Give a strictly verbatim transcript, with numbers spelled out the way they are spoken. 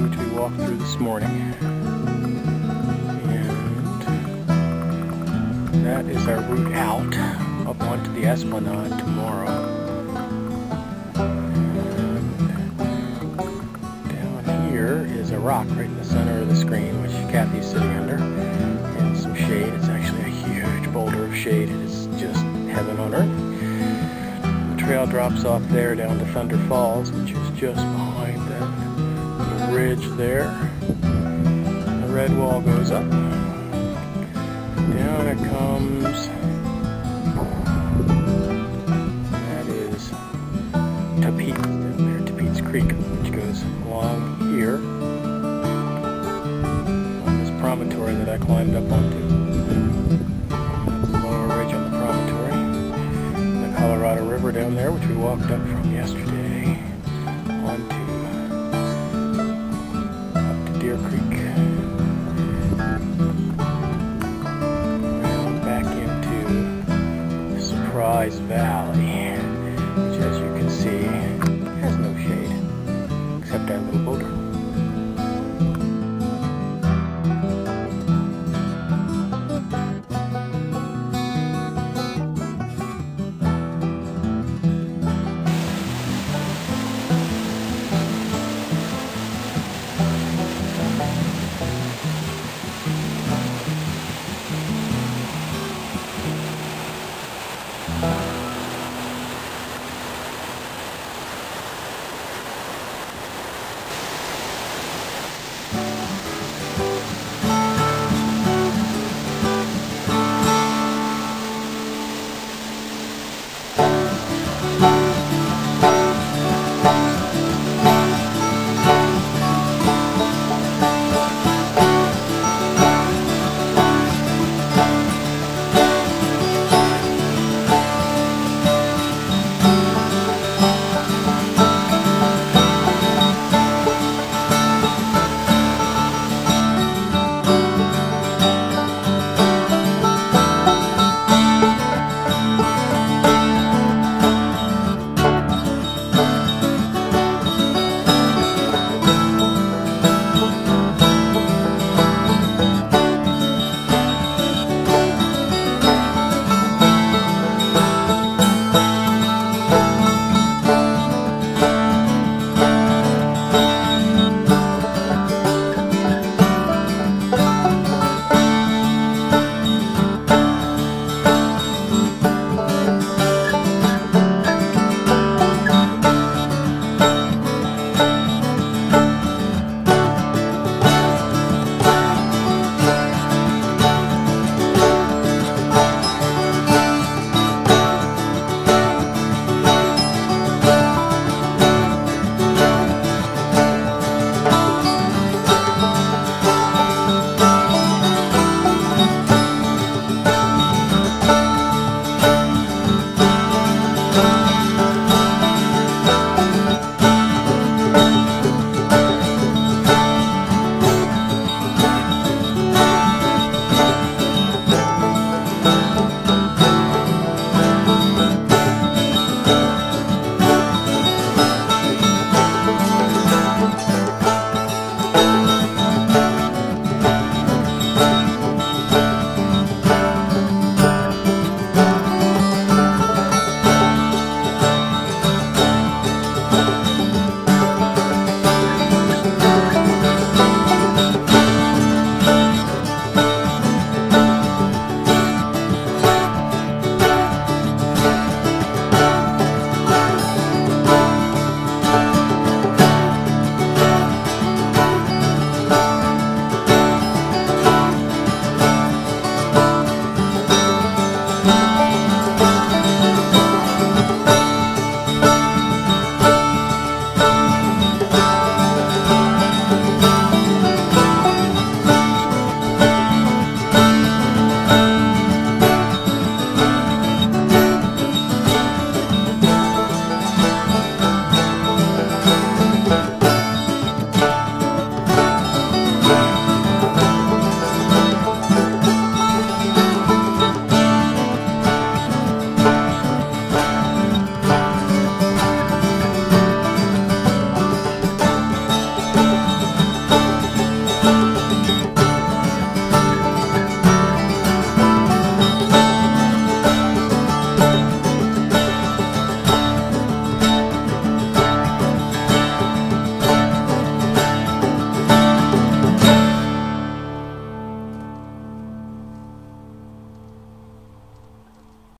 which we walked through this morning. And that is our route out, up onto the Esplanade tomorrow. And down here is a rock right in the center of the screen, which Kathy's sitting under, in some shade. It's actually a huge boulder of shade. It is just heaven on earth. The trail drops off there down to Thunder Falls, which is just behind that little ridge there. The red wall goes up. Down it comes. That is Tapeats down there, Tapeats Creek, which goes along here on this promontory that I climbed up onto. Lower ridge on the promontory. The Colorado River down there, which we walked up from yesterday.